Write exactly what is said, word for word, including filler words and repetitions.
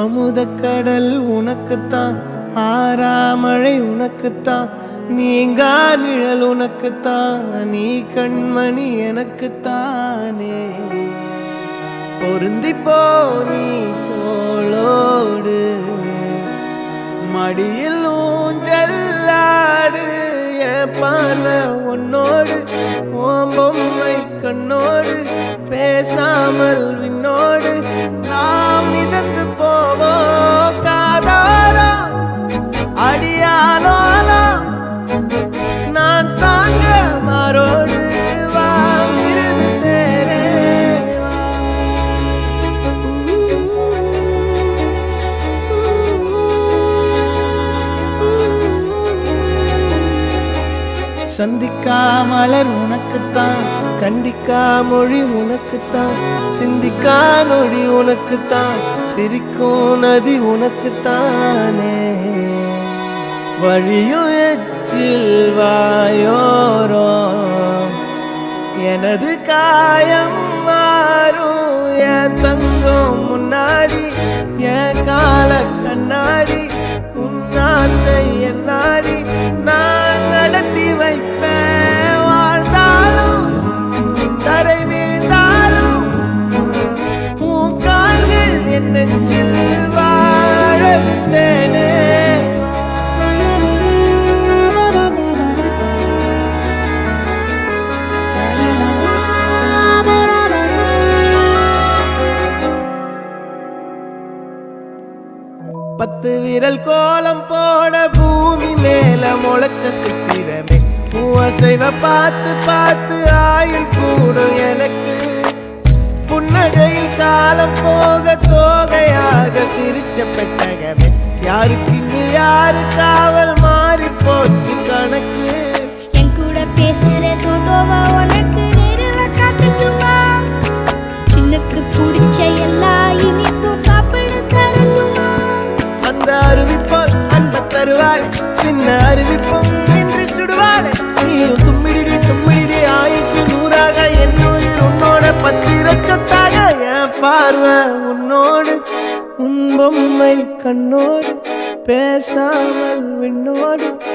அமுதக்கடல் உனக்குத்தான், ஆறாமழை உனக்குத்தான், நீங்கா நிழல் உனக்குத்தான், நீ கண்மணி எனக்குத்தானே. பொருந்திப்போ நீ தோளோடு, மடியில் ஊஞ்சல்லாடு, என் பார்வை உன்னோடு, ஓம் பொம்மை கண்ணோடு, பேசாமல் விண்ணோடு நாம் மிதந்து போவோம் காதாலா அடியாலோலா, நான் தாங்க மாறோடு வா மிருது தேரே வா. சந்திக்கா மலர் உனக்குத்தான், கண்டிக்கா மொழி உனக்குத்தான், சிந்திக்கா நொடி உனக்குத்தான், சிரிக்கும் நதி உனக்குத்தானே. வழியும் எச்சில் வாயோரோ எனது காயம் மாறும், என் தங்கம் முன்னாடி என் கால கண்ணாடி, உன் ஆசை என் நாடி நான் நடத்தி வைப்பேன். வாழ்ந்தாலும் தரை வீழ்ந்தாலும் உன் கால்கள் என் நெஞ்சில் வாழ விட்டேனே. பத்து விரல் கோலம் போட பூமி மேல முளைச்ச சித்திரமே, மூவசைவ பார்த்து பார்த்து ஆயுள் கூடும் எனக்கு. புன்னகையில் காலம் போக தோகையாக சிரிச்ச பெட்டகமே, யாருக்கு இங்கு யாரு காவல் மாறி போச்சு கணக்கு. என் கூட பேசுற தோதோவா உனக்கு நேரில் காட்டுமா, சின்னுக்கு பிடிச்ச எல்லா இனிப்பும் சாப்பிட தரணுமா. அந்த அருவிப்போல் அன்ப தருவாள், சின்ன அருவிப்பும் நின்று சுடுவாள். நீயும் தும்மிடி தும்மிடி ஆயுசு நூறாக, என் உயிர் உன்னோட பத்திர சொத்தாக. என் பார்வை உன்னோடு, உன் பொம்மை கண்ணோடு, பேசாமல் விண்ணோடு